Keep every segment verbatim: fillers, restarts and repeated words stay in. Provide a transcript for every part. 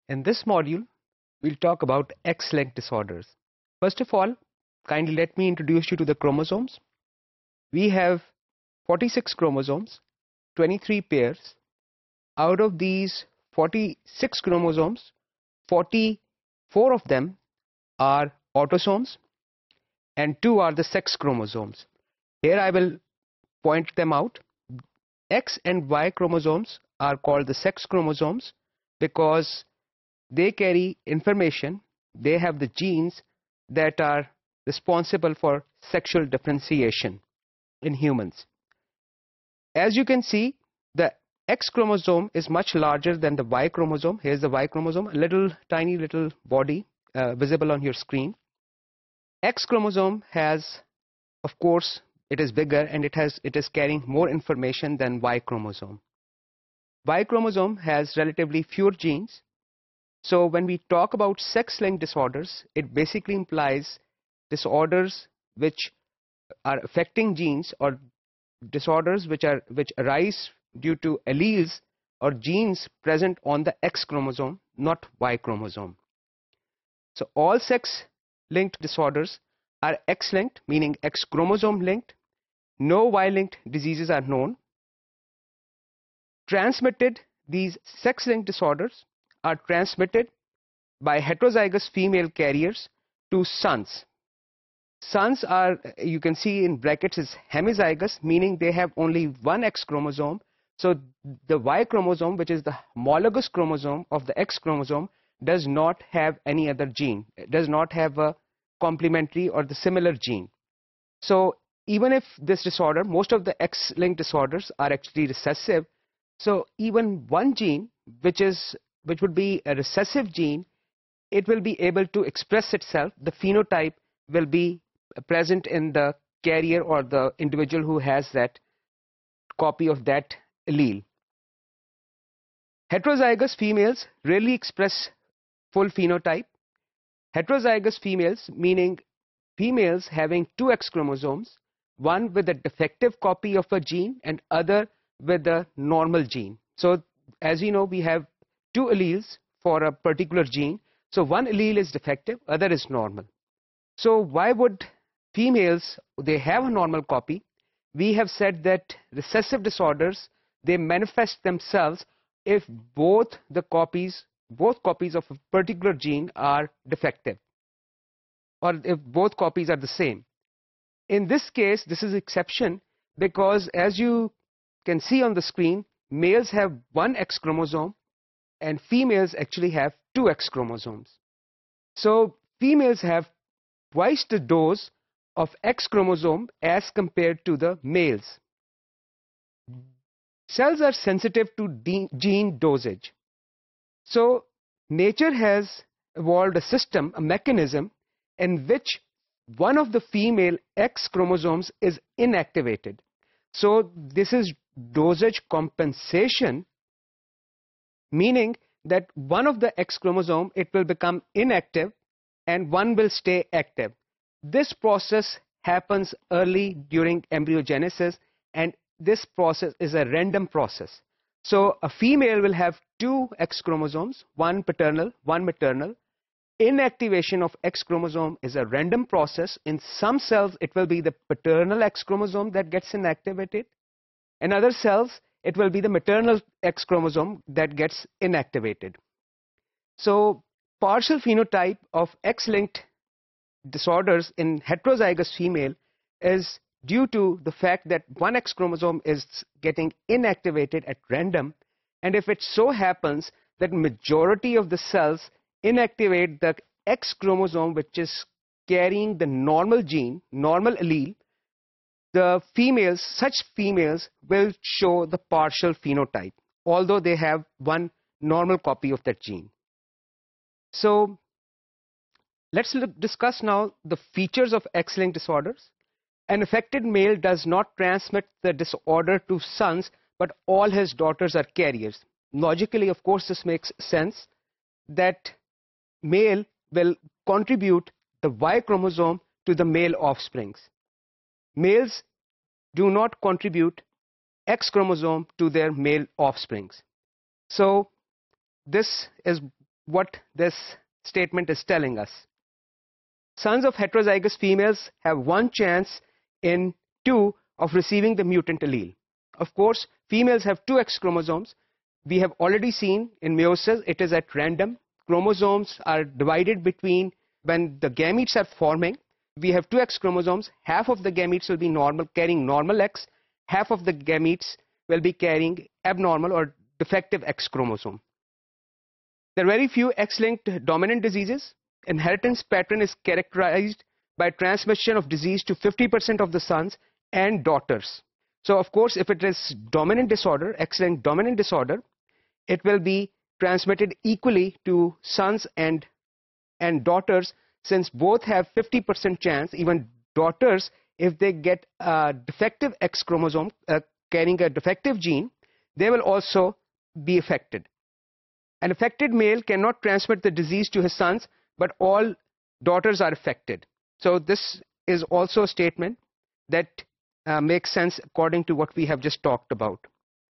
In this module, we'll talk about X-linked disorders. First of all, kindly let me introduce you to the chromosomes. We have forty-six chromosomes, twenty-three pairs. Out of these forty-six chromosomes, forty-four of them are autosomes and two are the sex chromosomes. Here I will point them out. X and Y chromosomes are called the sex chromosomes because they carry information, they have the genes that are responsible for sexual differentiation in humans. As you can see, the X chromosome is much larger than the Y chromosome. Here's the Y chromosome, a little tiny little body uh, visible on your screen. X chromosome has, of course, it is bigger and it has it is carrying more information than Y chromosome. Y chromosome has relatively fewer genes. So when we talk about sex-linked disorders, it basically implies disorders which are affecting genes or disorders which are which arise due to alleles or genes present on the X chromosome, not Y chromosome. So all sex-linked disorders are X-linked, meaning X chromosome linked. No Y-linked diseases are known. Transmitted, these sex-linked disorders are transmitted by heterozygous female carriers to sons. Sons are, you can see in brackets, is hemizygous, meaning they have only one X chromosome. So the Y chromosome, which is the homologous chromosome of the X chromosome, does not have any other gene. It does not have a complementary or the similar gene. So even if this disorder, most of the X-linked disorders are actually recessive. So even one gene, which is which would be a recessive gene, it will be able to express itself. The phenotype will be present in the carrier or the individual who has that copy of that allele. Heterozygous females rarely express full phenotype. Heterozygous females, meaning females having two X chromosomes, one with a defective copy of a gene and other with a normal gene. So as we know, we have two alleles for a particular gene. So one allele is defective, other is normal. So why would females, they have a normal copy? We have said that recessive disorders, they manifest themselves if both the copies, both copies of a particular gene are defective, or if both copies are the same. In this case, this is exception because as you can see on the screen, males have one X chromosome and females actually have two X chromosomes. So females have twice the dose of X chromosome as compared to the males. Cells are sensitive to gene dosage. So nature has evolved a system, a mechanism in which one of the female X chromosomes is inactivated. So this is dosage compensation, meaning that one of the X chromosome, it will become inactive and one will stay active. This process happens early during embryogenesis, and this process is a random process. So a female will have two X chromosomes, one paternal, one maternal. Inactivation of X chromosome is a random process. In some cells, it will be the paternal X chromosome that gets inactivated. In other cells, it will be the maternal X chromosome that gets inactivated. So partial phenotype of X-linked disorders in heterozygous female is due to the fact that one X chromosome is getting inactivated at random, and if it so happens that majority of the cells inactivate the X chromosome which is carrying the normal gene, normal allele, the females, such females will show the partial phenotype, although they have one normal copy of that gene. So let's look, discuss now the features of X-linked disorders. An affected male does not transmit the disorder to sons, but all his daughters are carriers. Logically, of course, this makes sense that male will contribute the Y chromosome to the male offsprings. Males do not contribute X chromosome to their male offsprings. So this is what this statement is telling us. Sons of heterozygous females have one chance in two of receiving the mutant allele. Of course, females have two X chromosomes. We have already seen in meiosis it is at random. Chromosomes are divided between when the gametes are forming. We have two X chromosomes. Half of the gametes will be normal, carrying normal X. Half of the gametes will be carrying abnormal or defective X chromosome. There are very few X-linked dominant diseases. Inheritance pattern is characterized by transmission of disease to fifty percent of the sons and daughters. So of course, if it is dominant disorder, X-linked dominant disorder, it will be transmitted equally to sons and and daughters, since both have fifty percent chance. Even daughters, if they get a defective X chromosome uh, carrying a defective gene, they will also be affected. An affected male cannot transmit the disease to his sons, but all daughters are affected. So this is also a statement that uh, makes sense according to what we have just talked about.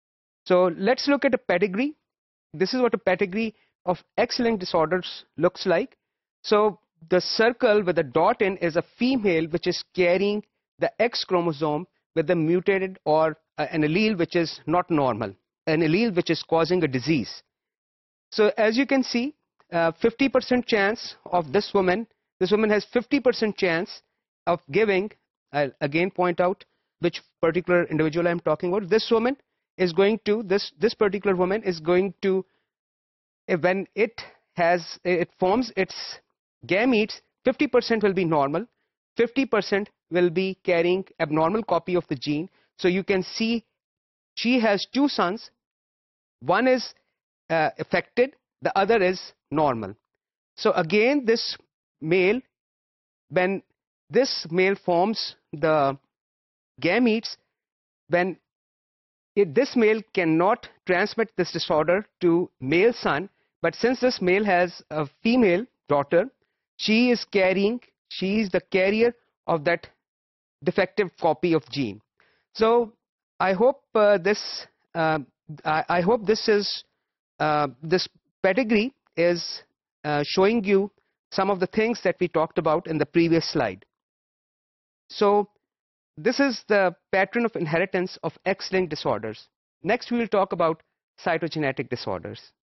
So let's look at a pedigree. This is what a pedigree of X-linked disorders looks like. So the circle with a dot in is a female which is carrying the X chromosome with a mutated or uh, an allele which is not normal, an allele which is causing a disease. So as you can see, uh, fifty percent chance of this woman, this woman has fifty percent chance of giving, I'll again point out which particular individual I'm talking about. This woman is going to, this, this particular woman is going to, when it has, it forms its gametes, fifty percent will be normal, fifty percent will be carrying abnormal copy of the gene. So you can see she has two sons. One is uh, affected, the other is normal. So again, this male, when this male forms the gametes, when it, this male cannot transmit this disorder to male son, but since this male has a female daughter, she is carrying, she is the carrier of that defective copy of gene. So I hope uh, this, uh, I, I hope this is, uh, this pedigree is uh, showing you some of the things that we talked about in the previous slide. So this is the pattern of inheritance of X-linked disorders. Next we will talk about cytogenetic disorders.